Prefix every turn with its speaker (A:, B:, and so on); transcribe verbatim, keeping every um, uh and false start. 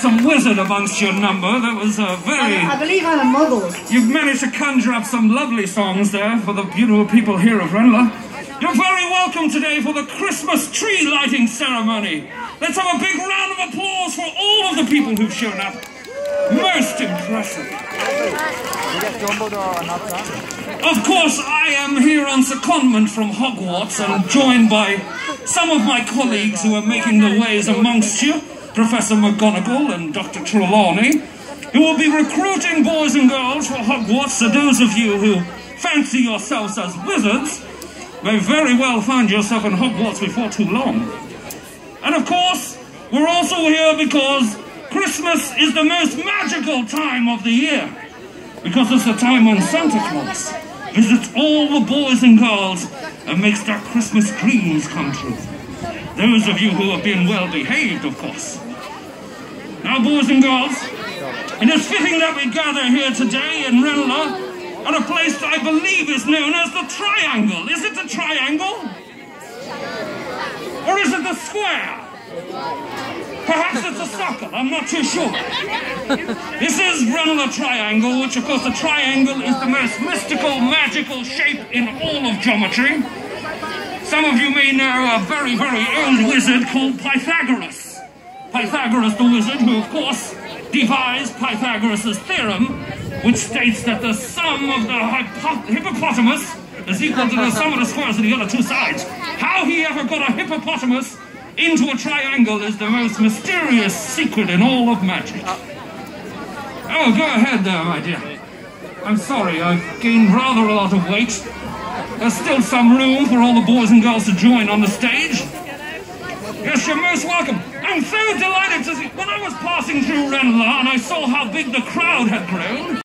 A: some wizard amongst your number. That was a very...
B: I, I believe I'm a muggle.
A: You've managed to conjure up some lovely songs there for the beautiful people here of Ranelagh. You're very welcome today for the Christmas tree lighting ceremony. Let's have a big round of applause for all of the people who've shown up. Most impressive. Of course, I am here on secondment from Hogwarts and joined by some of my colleagues who are making their ways amongst you, Professor McGonagall and Doctor Trelawney, who will be recruiting boys and girls for Hogwarts. So those of you who fancy yourselves as wizards may very well find yourself in Hogwarts before too long. And of course, we're also here because Christmas is the most magical time of the year, because it's the time when Santa Claus visits all the boys and girls and makes their Christmas dreams come true. Those of you who have been well behaved, of course. Now, boys and girls, it is fitting that we gather here today in Ranelagh at a place that I believe is known as the Triangle. Is it the Triangle? Or is it the Square? Perhaps it's a circle, I'm not too sure. This is Ranelagh Triangle, which of course the triangle is the most mystical, magical shape in all of geometry. Some of you may know a very, very old wizard called Pythagoras. Pythagoras the wizard, who of course devised Pythagoras' theorem, which states that the sum of the hippopotamus is equal to the sum of the squares of the other two sides. How he ever got a hippopotamus into a triangle is the most mysterious secret in all of magic. Oh, go ahead there, my dear. I'm sorry, I've gained rather a lot of weight. There's still some room for all the boys and girls to join on the stage. Yes, you're most welcome. I'm so delighted to see... When I was passing through Ranelagh and I saw how big the crowd had grown,